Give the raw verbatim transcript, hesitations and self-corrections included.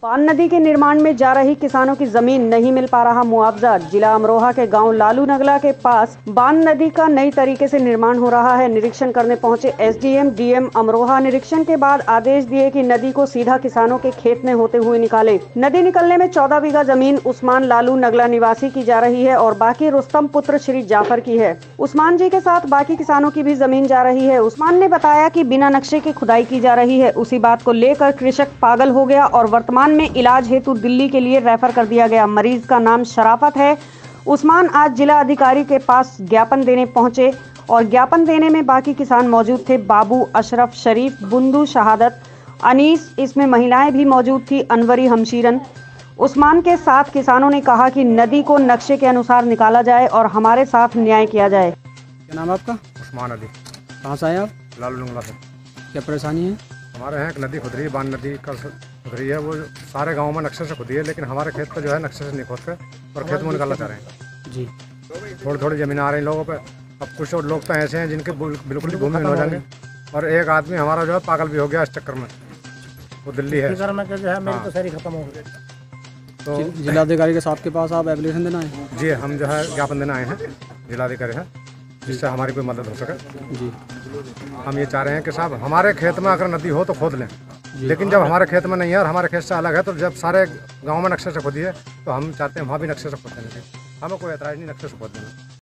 बान नदी के निर्माण में जा रही किसानों की जमीन नहीं मिल पा रहा मुआवजा। जिला अमरोहा के गांव लालू नगला के पास बान नदी का नई तरीके से निर्माण हो रहा है। निरीक्षण करने पहुंचे एसडीएम डीएम अमरोहा निरीक्षण के बाद आदेश दिए कि नदी को सीधा किसानों के खेत में होते हुए निकाले। नदी निकलने में चौदह बीघा जमीन उस्मान लालू नगला निवासी की जा रही है और बाकी रुस्तम पुत्र श्री जाफर की है। उस्मान जी के साथ बाकी किसानों की भी जमीन जा रही है। उस्मान ने बताया कि बिना नक्शे के खुदाई की जा रही है। उसी बात को लेकर कृषक पागल हो गया और वर्तमान में इलाज हेतु दिल्ली के लिए रेफर कर दिया गया। मरीज का नाम शराफत है। उस्मान आज जिला अधिकारी के पास ज्ञापन देने पहुंचे और ज्ञापन देने में बाकी किसान मौजूद थे। बाबू, अशरफ, शरीफ, बुंदू, शहादत, अनीस, इसमें महिलाएं भी मौजूद थी, अनवरी, हमशीरन। उस्मान के साथ किसानों ने कहा कि नदी को नक्शे के अनुसार निकाला जाए और हमारे साथ न्याय किया जाए। क्या नाम है आपका? उस्मान अली। कहाँ से आए आप? लालू नगला से। क्या परेशानी है? हमारे यहाँ एक नदी खुद रही है, बान नदी का खुद रही है। वो सारे गांव में नक्शे से खुदी है, लेकिन हमारे खेत पर जो है नक्शे से नहीं खोद कर और खेत में निकालना चाह रहे हैं जी। थोड़ी थोड़ी जमीन आ रही लोगों पे। अब कुछ और लोग तो ऐसे हैं जिनके बिल्कुल भूमि हो जाएंगे और एक आदमी हमारा जो है पागल भी हो गया इस चक्कर में। वो दिल्ली है, जो है मेरी तो सारी खत्म हो गई। तो जिलाधिकारी के साथ के पास आप एप्लीकेशन देना है? जी, हम जो है ज्ञापन देना आए हैं जिलाधिकारी है, जिससे हमारी कोई मदद हो सके। जी, हम ये चाह रहे हैं कि साहब हमारे खेत में अगर नदी हो तो खोद लें, लेकिन जब हमारे खेत में नहीं है और हमारे खेत से अलग है, तो जब सारे गांव में नक्शे से खोदी है तो हम चाहते हैं वहाँ भी नक्शे से खोद देने। हमें कोई एतराज़ नहीं नक्शे से खोद देना।